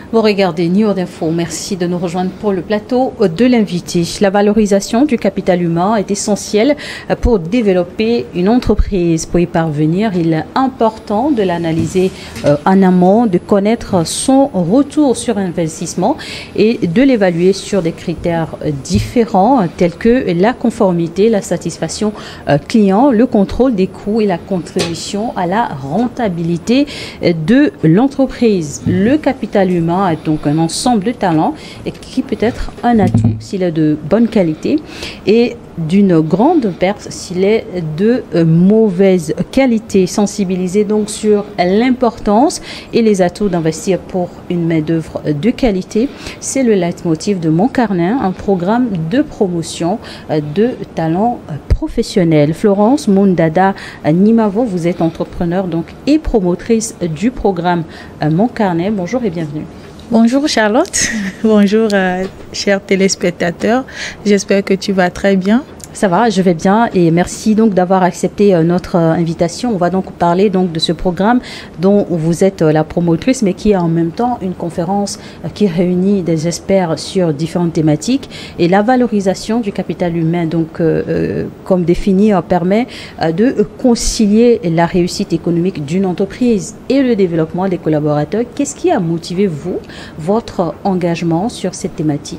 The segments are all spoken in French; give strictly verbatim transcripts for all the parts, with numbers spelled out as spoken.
Vous regardez New York Info. Merci de nous rejoindre pour le plateau de l'invité. La valorisation du capital humain est essentielle pour développer une entreprise. Pour y parvenir, il est important de l'analyser en amont, de connaître son retour sur investissement et de l'évaluer sur des critères différents tels que la conformité, la satisfaction client, le contrôle des coûts et la contribution à la rentabilité de l'entreprise. Le capital humain est donc un ensemble de talents et qui peut être un atout s'il est de bonne qualité et d'une grande perte s'il est de mauvaise qualité. Sensibiliser donc sur l'importance et les atouts d'investir pour une main-d'œuvre de qualité, c'est le leitmotiv de Mon Carnet, un programme de promotion de talents professionnels. Florence Mondada Nimavo, vous êtes entrepreneur donc et promotrice du programme Mon Carnet. Bonjour et bienvenue. Bonjour Charlotte, bonjour euh, chers téléspectateurs, j'espère que tu vas très bien. Ça va, je vais bien et merci donc d'avoir accepté euh, notre euh, invitation. On va donc parler donc de ce programme dont vous êtes euh, la promotrice, mais qui est en même temps une conférence euh, qui réunit des experts sur différentes thématiques. Et la valorisation du capital humain, donc euh, euh, comme défini, euh, permet euh, de concilier la réussite économique d'une entreprise et le développement des collaborateurs. Qu'est-ce qui a motivé vous, votre engagement sur cette thématique?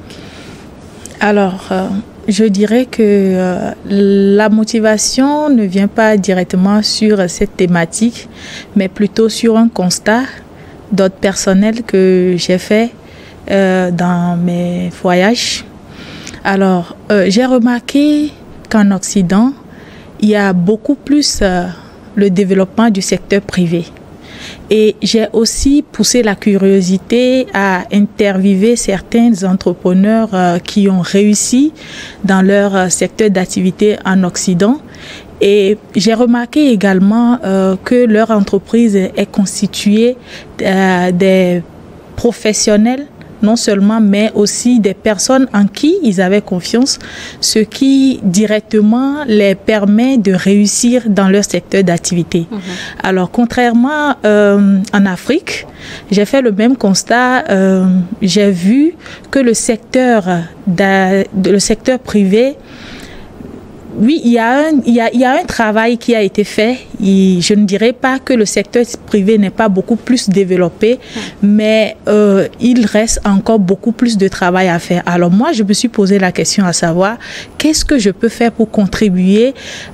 Alors, euh, je dirais que euh, la motivation ne vient pas directement sur cette thématique, mais plutôt sur un constat d'ordre personnel que j'ai fait euh, dans mes voyages. Alors, euh, j'ai remarqué qu'en Occident, il y a beaucoup plus euh, le développement du secteur privé. Et j'ai aussi poussé la curiosité à interviewer certains entrepreneurs euh, qui ont réussi dans leur euh, secteur d'activité en Occident. Et j'ai remarqué également euh, que leur entreprise est constituée euh, des professionnels, non seulement, mais aussi des personnes en qui ils avaient confiance, ce qui directement les permet de réussir dans leur secteur d'activité. Mmh. Alors, contrairement euh, en Afrique, j'ai fait le même constat. Euh, j'ai vu que le secteur, le secteur privé, oui, il y, a un, il, y a, il y a un travail qui a été fait. Et je ne dirais pas que le secteur privé n'est pas beaucoup plus développé, mais euh, il reste encore beaucoup plus de travail à faire. Alors moi, je me suis posé la question à savoir, qu'est-ce que je peux faire pour contribuer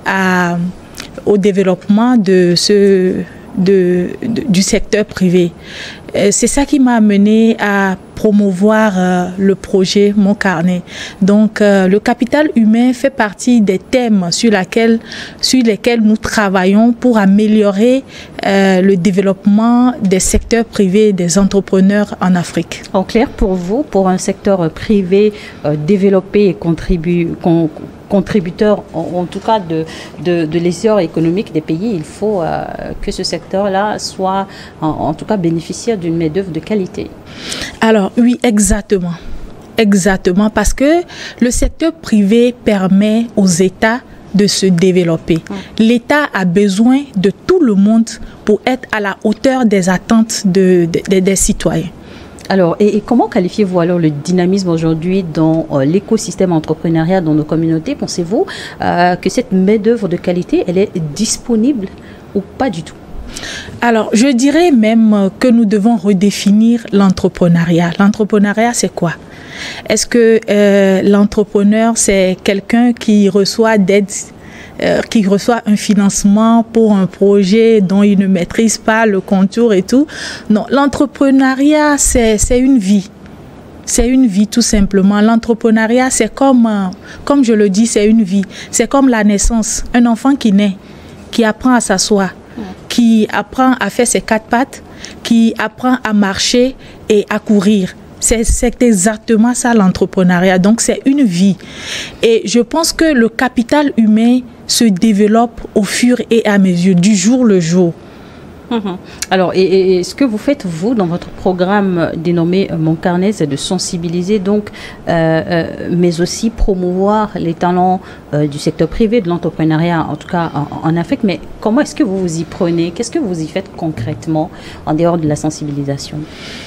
à, au développement de ce, de, de, du secteur privé? C'est ça qui m'a amené à promouvoir euh, le projet Mon Carnet. Donc, euh, le capital humain fait partie des thèmes sur, laquelle, sur lesquels nous travaillons pour améliorer euh, le développement des secteurs privés et des entrepreneurs en Afrique. En clair, pour vous, pour un secteur privé euh, développé et contribu, con, contributeur, en, en tout cas de, de, de l'essor économique des pays, il faut euh, que ce secteur-là soit, en, en tout cas, bénéficiaire d'une main-d'œuvre de qualité. Alors, oui, exactement. Exactement, parce que le secteur privé permet aux États de se développer. L'État a besoin de tout le monde pour être à la hauteur des attentes de, de, de, des citoyens. Alors, et, et comment qualifiez-vous alors le dynamisme aujourd'hui dans euh, l'écosystème entrepreneurial dans nos communautés? Pensez-vous euh, que cette main-d'œuvre de qualité, elle est disponible ou pas du tout? Alors, je dirais même que nous devons redéfinir l'entrepreneuriat. L'entrepreneuriat, c'est quoi? Est-ce que euh, l'entrepreneur, c'est quelqu'un qui reçoit d'aide, euh, qui reçoit un financement pour un projet dont il ne maîtrise pas le contour et tout? Non, l'entrepreneuriat, c'est, c'est une vie. C'est une vie tout simplement. L'entrepreneuriat, c'est comme, euh, comme je le dis, c'est une vie. C'est comme la naissance. Un enfant qui naît, qui apprend à s'asseoir, qui apprend à faire ses quatre pattes, qui apprend à marcher et à courir. C'est, c'est exactement ça l'entrepreneuriat. Donc c'est une vie. Et je pense que le capital humain se développe au fur et à mesure, du jour le jour. Mmh. Alors, et, et ce que vous faites, vous, dans votre programme dénommé Mon Carnet, c'est de sensibiliser, donc, euh, euh, mais aussi promouvoir les talents euh, du secteur privé, de l'entrepreneuriat, en tout cas en, en Afrique. Mais comment est-ce que vous vous y prenez? Qu'est-ce que vous y faites concrètement en dehors de la sensibilisation?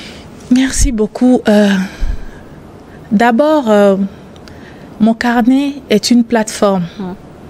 Merci beaucoup. Euh, D'abord, euh, mon carnet est une plateforme. Hum.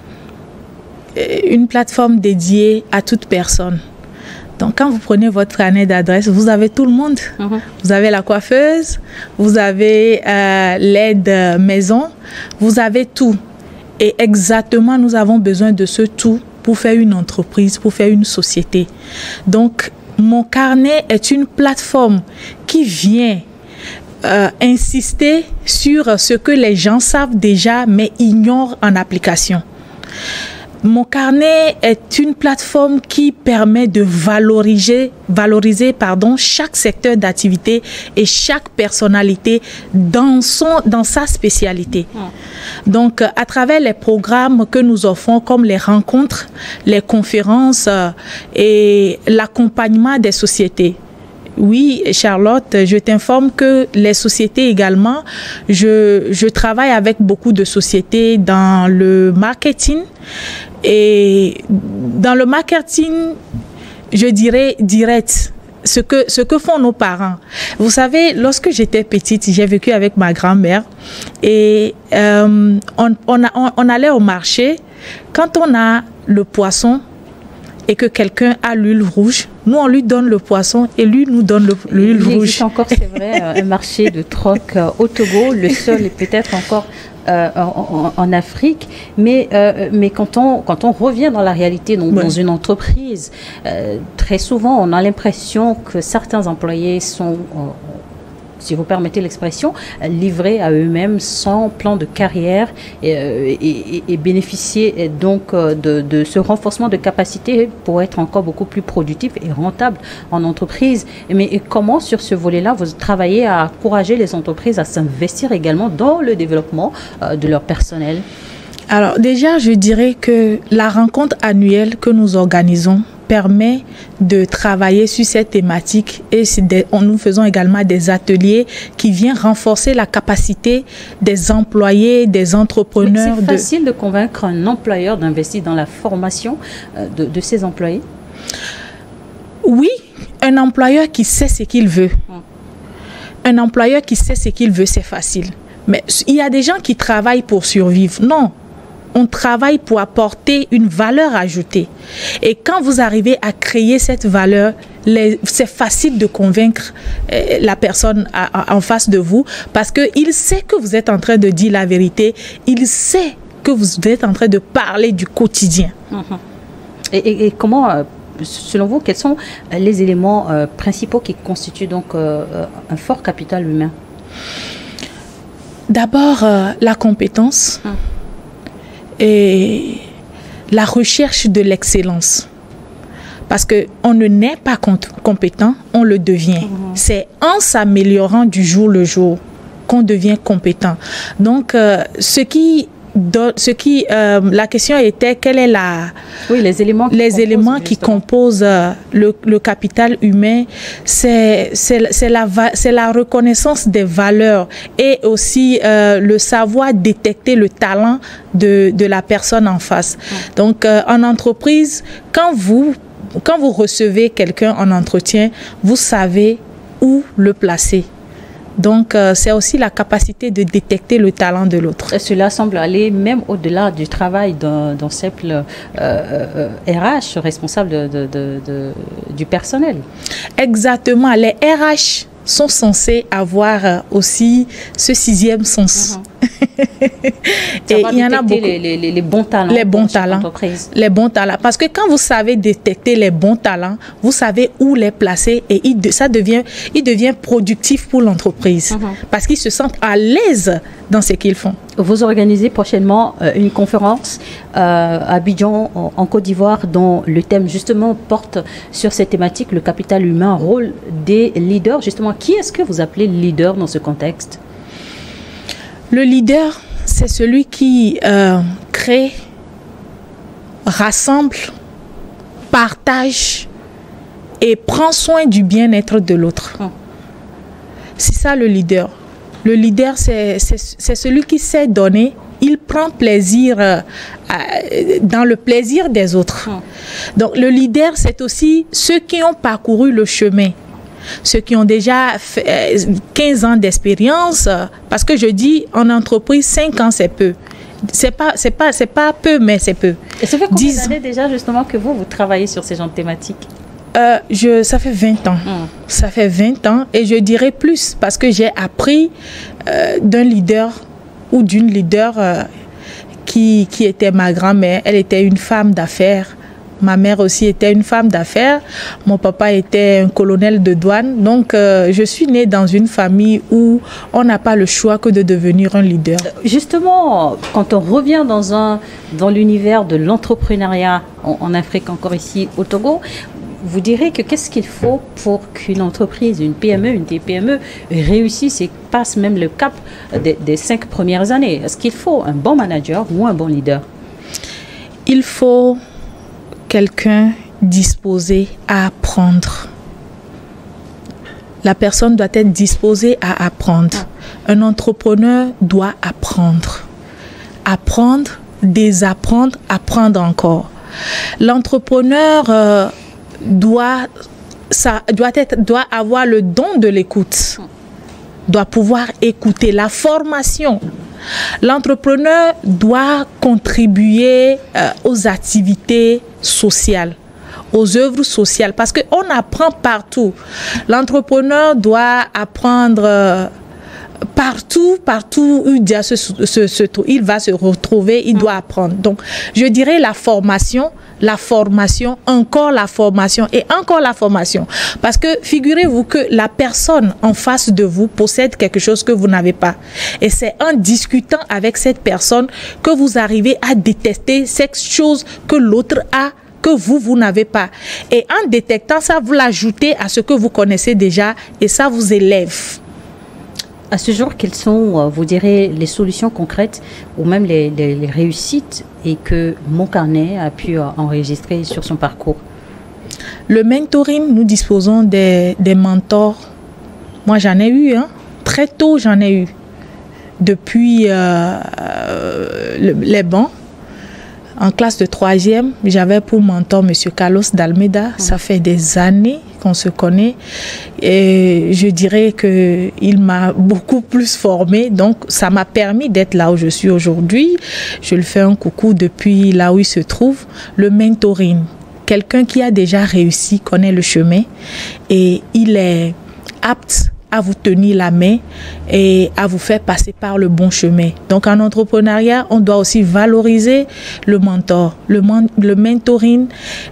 Une plateforme dédiée à toute personne. Donc, quand vous prenez votre carnet d'adresse, vous avez tout le monde. Mmh. Vous avez la coiffeuse, vous avez euh, l'aide maison, vous avez tout. Et exactement, nous avons besoin de ce tout pour faire une entreprise, pour faire une société. Donc, mon carnet est une plateforme qui vient euh, insister sur ce que les gens savent déjà, mais ignorent en application. Mon carnet est une plateforme qui permet de valoriser, valoriser pardon, chaque secteur d'activité et chaque personnalité dans, son, dans sa spécialité. Mmh. Donc, à travers les programmes que nous offrons, comme les rencontres, les conférences euh, et l'accompagnement des sociétés. Oui, Charlotte, je t'informe que les sociétés également, je, je travaille avec beaucoup de sociétés dans le marketing. Et dans le marketing, je dirais direct, ce que, ce que font nos parents. Vous savez, lorsque j'étais petite, j'ai vécu avec ma grand-mère et euh, on, on, a, on, on allait au marché. Quand on a le poisson et que quelqu'un a l'huile rouge, nous, on lui donne le poisson et lui nous donne l'huile rouge. Il existe encore, c'est vrai, un marché de troc euh, au Togo. Le seul est peut-être encore euh, en, en, en Afrique. Mais, euh, mais quand, on, quand on revient dans la réalité, donc, ouais. dans une entreprise, euh, très souvent, on a l'impression que certains employés sont... Euh, si vous permettez l'expression, livrés à eux-mêmes sans plan de carrière et, et, et, et bénéficier donc de, de ce renforcement de capacité pour être encore beaucoup plus productif et rentable en entreprise. Mais comment, sur ce volet-là, vous travaillez à encourager les entreprises à s'investir également dans le développement de leur personnel? Alors déjà, je dirais que la rencontre annuelle que nous organisons permet de travailler sur cette thématique et des, nous faisons également des ateliers qui viennent renforcer la capacité des employés, des entrepreneurs. C'est facile de... de convaincre un employeur d'investir dans la formation de, de ses employés? Oui, un employeur qui sait ce qu'il veut. Hum. Un employeur qui sait ce qu'il veut, c'est facile. Mais il y a des gens qui travaillent pour survivre. Non. On travaille pour apporter une valeur ajoutée. Et quand vous arrivez à créer cette valeur, c'est facile de convaincre euh, la personne à, à, en face de vous parce qu'il sait que vous êtes en train de dire la vérité. Il sait que vous êtes en train de parler du quotidien. Mmh. Et, et, et comment, euh, selon vous, quels sont les éléments euh, principaux qui constituent donc euh, un fort capital humain? D'abord, euh, la compétence. Mmh. Et la recherche de l'excellence. Parce qu'on ne naît pas compétent, on le devient. Mmh. C'est en s'améliorant du jour le jour qu'on devient compétent. Donc, euh, ce qui... Ce qui, euh, la question était quelle est la, oui, les éléments qui les composent, éléments qui composent euh, le, le capital humain. C'est la, la reconnaissance des valeurs et aussi euh, le savoir détecter le talent de, de la personne en face. Ouais. Donc, euh, en entreprise, quand vous, quand vous recevez quelqu'un en entretien, vous savez où le placer. Donc, euh, c'est aussi la capacité de détecter le talent de l'autre. Cela semble aller même au-delà du travail d'un simple euh, euh, R H, responsable de, de, de, de, du personnel. Exactement. Les R H sont censés avoir aussi ce sixième sens. Uh-huh. Et il y en a beaucoup. Les, les, les bons talents. Les bons talents. Les bons talents. Parce que quand vous savez détecter les bons talents, vous savez où les placer et il, ça devient, il devient productif pour l'entreprise. Uh-huh. Parce qu'ils se sentent à l'aise dans ce qu'ils font. Vous organisez prochainement euh, une conférence euh, à Abidjan, en, en Côte d'Ivoire, dont le thème justement porte sur cette thématique, le capital humain, rôle des leaders. Justement, qui est-ce que vous appelez leader dans ce contexte? Le leader, c'est celui qui euh, crée, rassemble, partage et prend soin du bien-être de l'autre. Oh. C'est ça le leader. Le leader, c'est celui qui sait donner. Il prend plaisir euh, à, dans le plaisir des autres. Oh. Donc, le leader, c'est aussi ceux qui ont parcouru le chemin. ceux qui ont déjà fait quinze ans d'expérience, parce que je dis en entreprise, cinq ans c'est peu. C'est pas, c'est pas, c'est pas peu, mais c'est peu. Et ça fait combien d'années déjà justement que vous, vous travaillez sur ces genres de thématiques? Euh, je, ça fait vingt ans. Mmh. Ça fait vingt ans et je dirais plus parce que j'ai appris euh, d'un leader ou d'une leader euh, qui, qui était ma grand-mère. Elle était une femme d'affaires. Ma mère aussi était une femme d'affaires. Mon papa était un colonel de douane. Donc, euh, je suis née dans une famille où on n'a pas le choix que de devenir un leader. Justement, quand on revient dans, un, dans l'univers de l'entrepreneuriat en, en Afrique, encore ici au Togo, vous direz que qu'est-ce qu'il faut pour qu'une entreprise, une P M E, une T P M E réussisse et passe même le cap des, des cinq premières années? Est-ce qu'il faut un bon manager ou un bon leader? Il faut quelqu'un disposé à apprendre. La personne doit être disposée à apprendre. Un entrepreneur doit apprendre. Apprendre, désapprendre, apprendre encore. L'entrepreneur euh, doit, ça, doit, être, doit avoir le don de l'écoute. Doit pouvoir écouter. La formation. L'entrepreneur doit contribuer euh, aux activités sociales, aux œuvres sociales, parce qu'on apprend partout. L'entrepreneur doit apprendre euh, partout, partout où il, se, se, se, il va se retrouver, il doit apprendre. Donc, je dirais la formation, la formation, encore la formation et encore la formation. Parce que figurez-vous que la personne en face de vous possède quelque chose que vous n'avez pas. Et c'est en discutant avec cette personne que vous arrivez à détecter cette chose que l'autre a, que vous, vous n'avez pas. Et en détectant ça, vous l'ajoutez à ce que vous connaissez déjà et ça vous élève. À ce jour, quelles sont, vous direz, les solutions concrètes ou même les, les, les réussites et que Mon Carnet a pu enregistrer sur son parcours? Le mentoring, nous disposons des, des mentors. Moi, j'en ai eu, hein. Très tôt, j'en ai eu. Depuis euh, le, les bancs. En classe de troisième, j'avais pour mentor M. Carlos d'Almeida. Ça fait des années qu'on se connaît. Et je dirais qu'il m'a beaucoup plus formé. Donc, ça m'a permis d'être là où je suis aujourd'hui. Je lui fais un coucou depuis là où il se trouve. Le mentoring. Quelqu'un qui a déjà réussi, connaît le chemin et il est apte à vous tenir la main et à vous faire passer par le bon chemin. Donc en entrepreneuriat, on doit aussi valoriser le mentor. Le, man le mentoring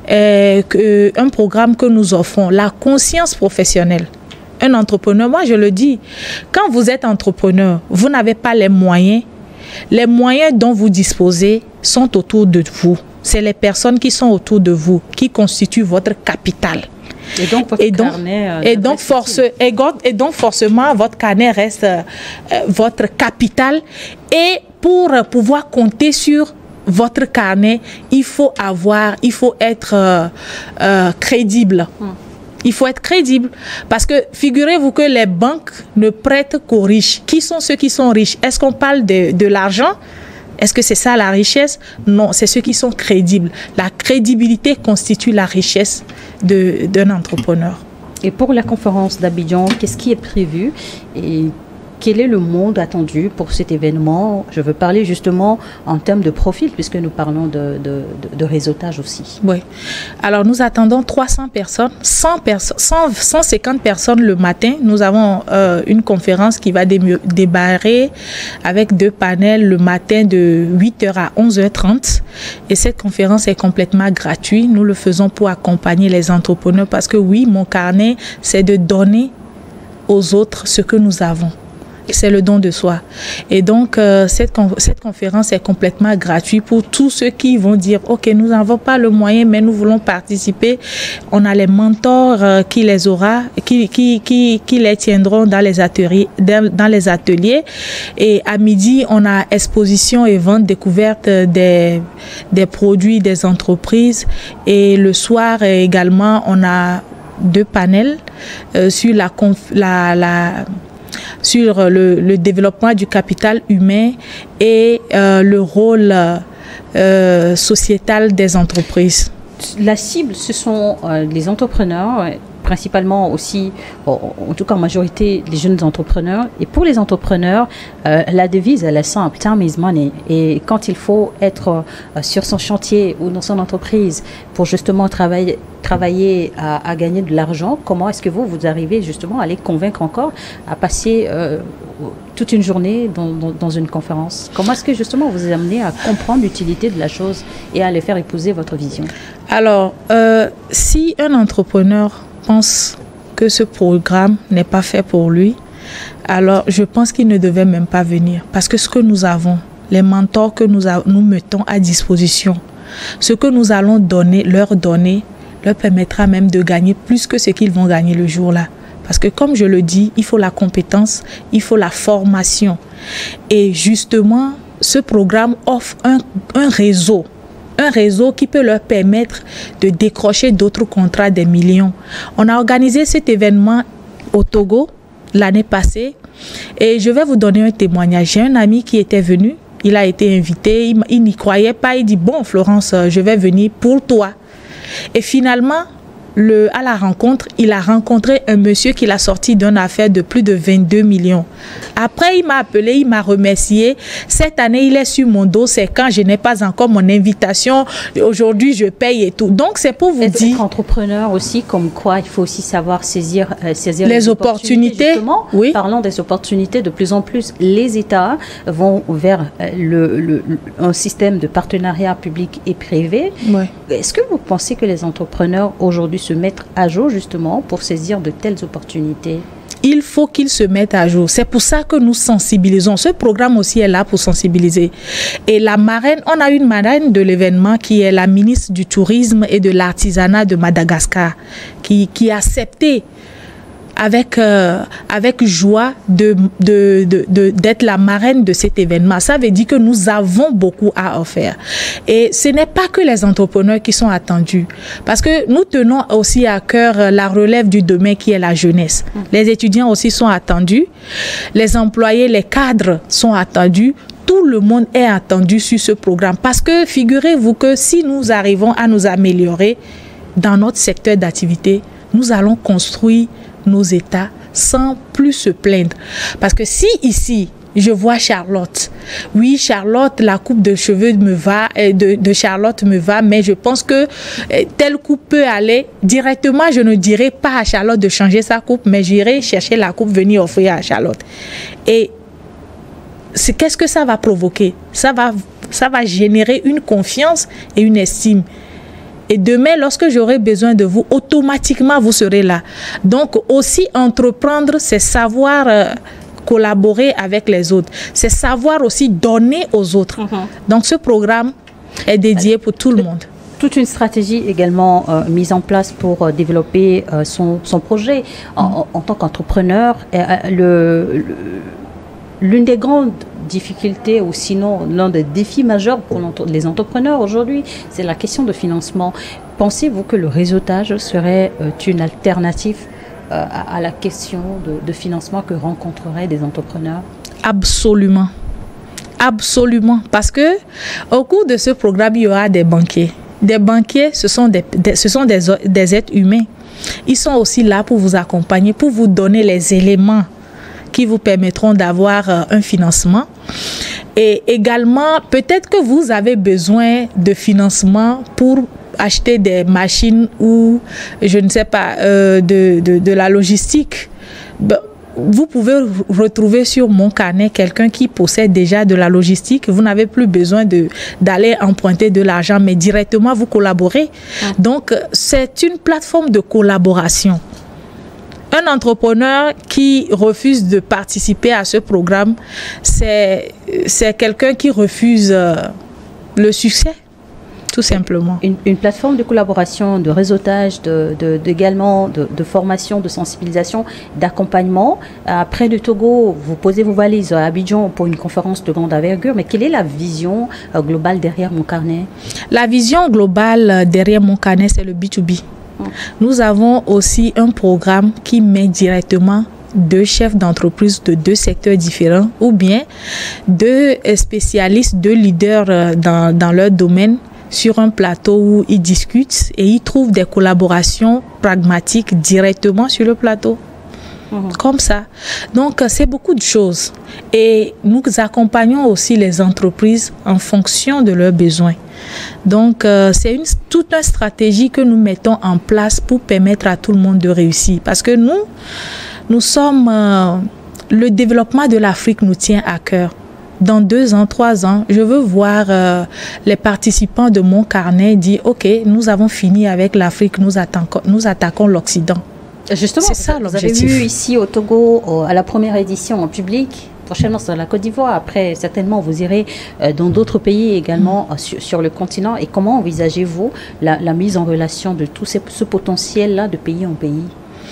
est euh, un programme que nous offrons, la conscience professionnelle. Un entrepreneur, moi je le dis, quand vous êtes entrepreneur, vous n'avez pas les moyens. Les moyens dont vous disposez sont autour de vous. C'est les personnes qui sont autour de vous qui constituent votre capital. Et donc, votre et donc, carnet, euh, et, donc force, et, et donc forcément, votre carnet reste euh, votre capital. Et pour pouvoir compter sur votre carnet, il faut avoir, il faut être euh, euh, crédible. Hum. Il faut être crédible. Parce que figurez-vous que les banques ne prêtent qu'aux riches. Qui sont ceux qui sont riches? Est-ce qu'on parle de, de l'argent? Est-ce que c'est ça la richesse? Non, c'est ceux qui sont crédibles. La crédibilité constitue la richesse d'un entrepreneur. Et pour la conférence d'Abidjan, qu'est-ce qui est prévu et quel est le monde attendu pour cet événement? Je veux parler justement en termes de profil, puisque nous parlons de, de, de, de réseautage aussi. Oui. Alors, nous attendons trois cents personnes, cent perso cent, cent cinquante personnes le matin. Nous avons euh, une conférence qui va dé débarrer avec deux panels le matin de huit heures à onze heures trente. Et cette conférence est complètement gratuite. Nous le faisons pour accompagner les entrepreneurs parce que oui, mon carnet, c'est de donner aux autres ce que nous avons. C'est le don de soi. Et donc, euh, cette, con cette conférence est complètement gratuite pour tous ceux qui vont dire « Ok, nous n'avons pas le moyen, mais nous voulons participer ». On a les mentors euh, qui les aura, qui, qui, qui, qui les tiendront dans les, ateliers, dans les ateliers. Et à midi, on a exposition et vente découverte des, des produits des entreprises. Et le soir également, on a deux panels euh, sur la... la, la sur le, le développement du capital humain et euh, le rôle euh, sociétal des entreprises. La cible, ce sont euh, les entrepreneurs principalement aussi, en, en tout cas en majorité, les jeunes entrepreneurs. Et pour les entrepreneurs, euh, la devise, elle est simple, time is money. Et quand il faut être euh, sur son chantier ou dans son entreprise pour justement travailler, travailler à, à gagner de l'argent, comment est-ce que vous, vous arrivez justement à les convaincre encore à passer euh, toute une journée dans, dans, dans une conférence? Comment est-ce que justement vous amenez à comprendre l'utilité de la chose et à les faire épouser votre vision? Alors, euh, si un entrepreneur pense que ce programme n'est pas fait pour lui, alors je pense qu'il ne devait même pas venir. Parce que ce que nous avons, les mentors que nous, a, nous mettons à disposition, ce que nous allons donner, leur donner, leur permettra même de gagner plus que ce qu'ils vont gagner le jour-là. Parce que comme je le dis, il faut la compétence, il faut la formation. Et justement, ce programme offre un, un réseau. Un réseau qui peut leur permettre de décrocher d'autres contrats des millions. On a organisé cet événement au Togo l'année passée. Et je vais vous donner un témoignage. J'ai un ami qui était venu. Il a été invité. Il, il n'y croyait pas. Il dit, bon Florence, je vais venir pour toi. Et finalement, le, à la rencontre, il a rencontré un monsieur qui l'a sorti d'une affaire de plus de vingt-deux millions. Après, il m'a appelé, il m'a remercié. Cette année, il est sur mon dos. C'est quand je n'ai pas encore mon invitation. Aujourd'hui, je paye et tout. Donc, c'est pour vous être dire... Être entrepreneur aussi, comme quoi il faut aussi savoir saisir, euh, saisir les, les opportunités. opportunités. Oui. Parlons des opportunités. De plus en plus, les États vont vers le, le, un système de partenariat public et privé. Ouais. Est-ce que vous pensez que les entrepreneurs aujourd'hui se mettre à jour justement pour saisir de telles opportunités? Il faut qu'ils se mettent à jour. C'est pour ça que nous sensibilisons. Ce programme aussi est là pour sensibiliser. Et la marraine, on a une marraine de l'événement qui est la ministre du Tourisme et de l'Artisanat de Madagascar, qui, qui a accepté avec, euh, avec joie de, de, de, de, d'être la marraine de cet événement. Ça veut dire que nous avons beaucoup à offrir. Et ce n'est pas que les entrepreneurs qui sont attendus. Parce que nous tenons aussi à cœur la relève du domaine qui est la jeunesse. Les étudiants aussi sont attendus. Les employés, les cadres sont attendus. Tout le monde est attendu sur ce programme. Parce que figurez-vous que si nous arrivons à nous améliorer dans notre secteur d'activité, nous allons construire nos États sans plus se plaindre. Parce que si ici, je vois Charlotte, oui, Charlotte, la coupe de cheveux me va, de, de Charlotte me va, mais je pense que telle coupe peut aller directement. Je ne dirai pas à Charlotte de changer sa coupe, mais j'irai chercher la coupe, venir offrir à Charlotte. Et qu'est-ce que ça va provoquer? Ça va, ça va générer une confiance et une estime. Et demain, lorsque j'aurai besoin de vous, automatiquement, vous serez là. Donc, aussi, entreprendre, c'est savoir euh, collaborer avec les autres. C'est savoir aussi donner aux autres. Mm-hmm. Donc, ce programme est dédié pour tout le monde. Toute une stratégie également euh, mise en place pour euh, développer euh, son, son projet. En, mm-hmm. en, en tant qu'entrepreneur, euh, le, le, l'une des grandes difficultés ou sinon l'un des défis majeurs pour les entrepreneurs aujourd'hui, c'est la question de financement. Pensez-vous que le réseautage serait euh, une alternative euh, à, à la question de, de financement que rencontreraient des entrepreneurs? Absolument. Absolument. Parce que au cours de ce programme, il y aura des banquiers. Des banquiers, ce sont des, des, ce sont des, des êtres humains. Ils sont aussi là pour vous accompagner, pour vous donner les éléments qui vous permettront d'avoir euh, un financement. Et également, peut-être que vous avez besoin de financement pour acheter des machines ou, je ne sais pas, euh, de, de, de la logistique. Ben, vous pouvez retrouver sur mon carnet quelqu'un qui possède déjà de la logistique. Vous n'avez plus besoin de, d'aller emprunter de l'argent, mais directement vous collaborez. Ah. Donc, c'est une plateforme de collaboration. Un entrepreneur qui refuse de participer à ce programme, c'est, c'est quelqu'un qui refuse euh, le succès, tout simplement. Une, une plateforme de collaboration, de réseautage, de, de, de, également de, de formation, de sensibilisation, d'accompagnement. Après le Togo, vous posez vos valises à Abidjan pour une conférence de grande envergure, mais quelle est la vision euh, globale derrière mon carnet? La vision globale derrière mon carnet, c'est le B deux B. Nous avons aussi un programme qui met directement deux chefs d'entreprise de deux secteurs différents ou bien deux spécialistes, deux leaders dans, dans leur domaine sur un plateau où ils discutent et ils trouvent des collaborations pragmatiques directement sur le plateau. Mmh. Comme ça. Donc, c'est beaucoup de choses. Et nous accompagnons aussi les entreprises en fonction de leurs besoins. Donc, euh, c'est une, toute une stratégie que nous mettons en place pour permettre à tout le monde de réussir. Parce que nous, nous sommes... Euh, le développement de l'Afrique nous tient à cœur. Dans deux ans, trois ans, je veux voir euh, les participants de mon carnet dire « Ok, nous avons fini avec l'Afrique, nous attaquons, nous attaquons l'Occident. » Justement, c'est ça l'objectif. Vous avez vu ici au Togo, au, à la première édition en public, prochainement c'est dans la Côte d'Ivoire, après certainement vous irez euh, dans d'autres pays également mmh. sur, sur le continent. Et comment envisagez-vous la, la mise en relation de tout ces, ce potentiel-là de pays en pays?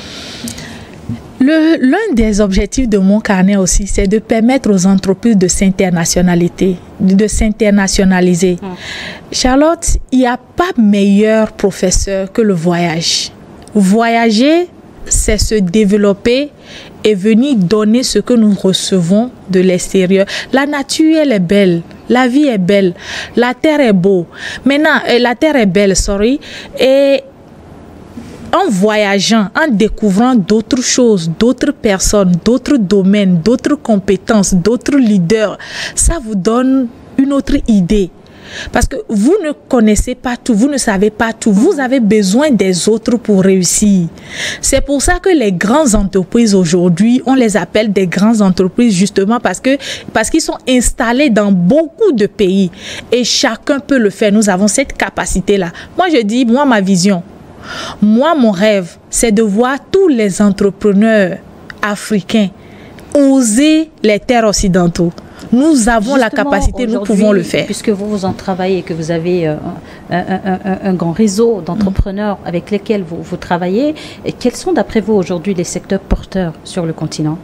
L'un des objectifs de mon carnet aussi, c'est de permettre aux entreprises de s'internationaliser. De s'internationaliser. Mmh. Charlotte, il n'y a pas meilleur professeur que le voyage. Voyager, c'est se développer et venir donner ce que nous recevons de l'extérieur. La nature, elle est belle. La vie est belle. La terre est beau. Maintenant, la terre est belle, sorry. Et en voyageant, en découvrant d'autres choses, d'autres personnes, d'autres domaines, d'autres compétences, d'autres leaders, ça vous donne une autre idée. Parce que vous ne connaissez pas tout, vous ne savez pas tout, vous avez besoin des autres pour réussir. C'est pour ça que les grandes entreprises aujourd'hui, on les appelle des grandes entreprises justement parce que parce qu'ils sont installés dans beaucoup de pays et chacun peut le faire. Nous avons cette capacité-là. Moi, je dis, moi, ma vision, moi, mon rêve, c'est de voir tous les entrepreneurs africains oser les terres occidentaux. Nous avons justement la capacité, nous pouvons le faire. Puisque vous vous en travaillez et que vous avez euh, un, un, un, un grand réseau d'entrepreneurs mmh. avec lesquels vous, vous travaillez, et quels sont d'après vous aujourd'hui les secteurs porteurs sur le continent?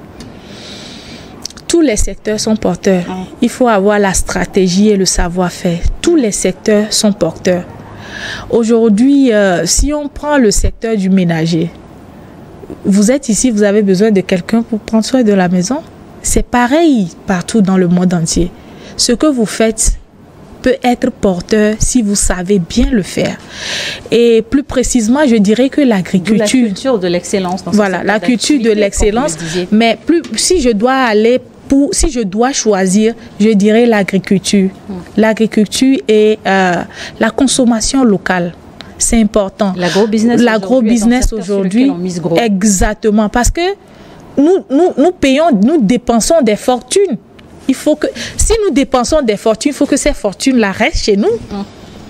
Tous les secteurs sont porteurs. Mmh. Il faut avoir la stratégie et le savoir-faire. Tous les secteurs sont porteurs. Aujourd'hui, euh, si on prend le secteur du ménager, vous êtes ici, vous avez besoin de quelqu'un pour prendre soin de la maison. C'est pareil partout dans le monde entier. Ce que vous faites peut être porteur si vous savez bien le faire. Et plus précisément, je dirais que l'agriculture... La culture de l'excellence. Voilà, la culture de l'excellence. Mais plus, si je dois aller... Pour, si je dois choisir, je dirais l'agriculture. Mmh. L'agriculture et euh, la consommation locale. C'est important. L'agro-business L'agro-business aujourd'hui, exactement. Parce que nous, nous, nous payons, nous dépensons des fortunes. Il faut que, si nous dépensons des fortunes, il faut que ces fortunes-là restent chez nous. Mmh.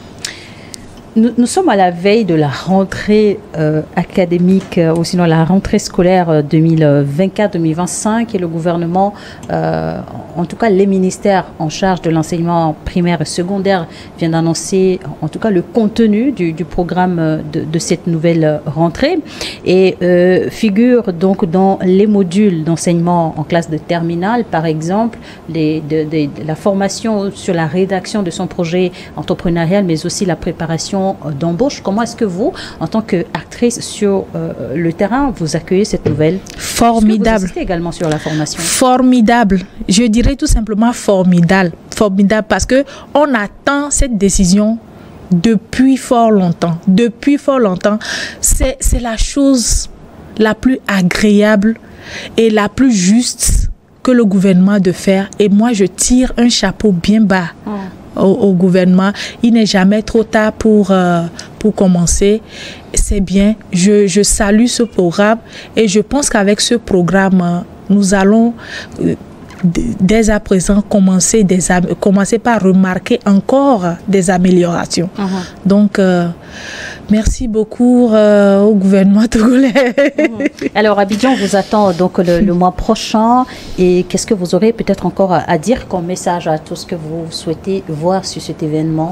Nous, nous sommes à la veille de la rentrée euh, académique, euh, ou sinon la rentrée scolaire euh, deux mille vingt-quatre deux mille vingt-cinq, et le gouvernement, euh, en tout cas les ministères en charge de l'enseignement primaire et secondaire, viennent d'annoncer en tout cas le contenu du, du programme de, de cette nouvelle rentrée. Et euh, figure donc dans les modules d'enseignement en classe de terminale, par exemple, les, de, de, de la formation sur la rédaction de son projet entrepreneurial, mais aussi la préparation d'embauche. Comment est-ce que vous, en tant qu'actrice sur euh, le terrain, vous accueillez cette nouvelle? Formidable. Vous assistez également sur la formation. Formidable. Je dirais tout simplement formidable. Formidable parce que on attend cette décision depuis fort longtemps. Depuis fort longtemps. C'est, c'est la chose la plus agréable et la plus juste que le gouvernement de faire. Et moi, je tire un chapeau bien bas. Oh. Au, au gouvernement. Il n'est jamais trop tard pour, euh, pour commencer. C'est bien. Je, je salue ce programme et je pense qu'avec ce programme, euh, nous allons euh, dès à présent commencer, des, commencer par remarquer encore des améliorations. Uh-huh. Donc, euh, merci beaucoup euh, au gouvernement togolais. Uh-huh. Alors, Abidjan vous attend donc le, le mois prochain. Et qu'est-ce que vous aurez peut-être encore à, à dire comme message à tout ce que vous souhaitez voir sur cet événement?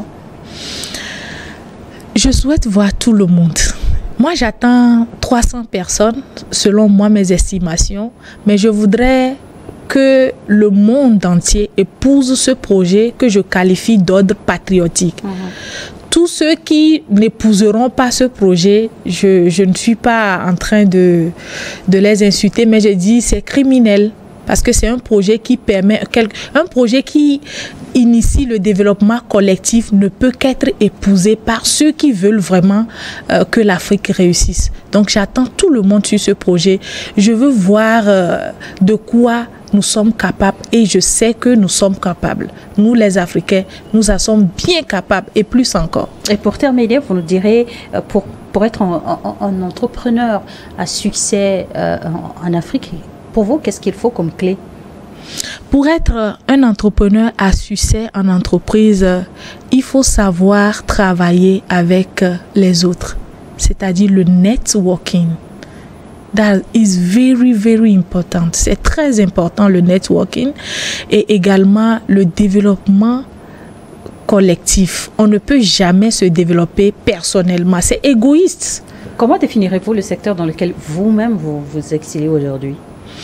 Je souhaite voir tout le monde. Moi, j'attends trois cents personnes, selon moi, mes estimations. Mais je voudrais que le monde entier épouse ce projet que je qualifie d'ordre patriotique. Mmh. Tous ceux qui n'épouseront pas ce projet, je, je ne suis pas en train de, de les insulter, mais je dis c'est criminel. Parce que c'est un projet qui permet, un projet qui initie le développement collectif ne peut qu'être épousé par ceux qui veulent vraiment euh, que l'Afrique réussisse. Donc j'attends tout le monde sur ce projet. Je veux voir euh, de quoi nous sommes capables et je sais que nous sommes capables. Nous les Africains, nous en sommes bien capables et plus encore. Et pour terminer, vous nous direz, pour, pour être un, un, un entrepreneur à succès euh, en, en Afrique, pour vous, qu'est-ce qu'il faut comme clé? Pour être un entrepreneur à succès en entreprise, il faut savoir travailler avec les autres, c'est-à-dire le networking. That is very, very important. C'est très important le networking et également le développement collectif. On ne peut jamais se développer personnellement. C'est égoïste. Comment définirez-vous le secteur dans lequel vous-même vous, vous excellez aujourd'hui?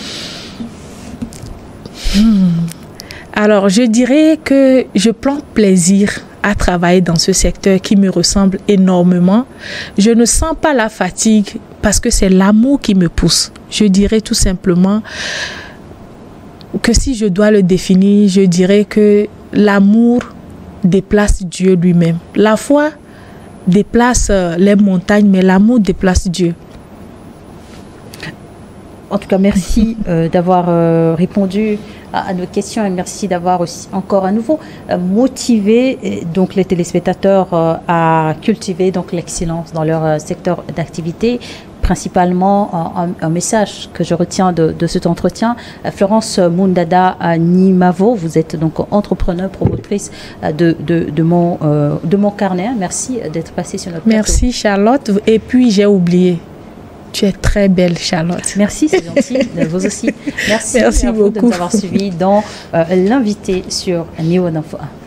Hmm. Alors, je dirais que je prends plaisir à travailler dans ce secteur qui me ressemble énormément. Je ne sens pas la fatigue parce que c'est l'amour qui me pousse. Je dirais tout simplement que si je dois le définir, je dirais que l'amour déplace Dieu lui-même. La foi déplace les montagnes, mais l'amour déplace Dieu. En tout cas, merci euh, d'avoir euh, répondu à, à nos questions et merci d'avoir aussi encore à nouveau euh, motivé euh, donc les téléspectateurs euh, à cultiver donc l'excellence dans leur euh, secteur d'activité. Principalement un, un message que je retiens de, de cet entretien. Euh, Florence Mundada Nimavo, vous êtes donc entrepreneur, promotrice euh, de, de, de, mon, euh, de mon carnet. Merci d'être passée sur notre plateau. Merci Charlotte. Et puis j'ai oublié. Tu es très belle, Charlotte. Merci, c'est gentil. Vous aussi. Merci, Merci à beaucoup vous de nous avoir suivis dans euh, l'invité sur Néo Info un.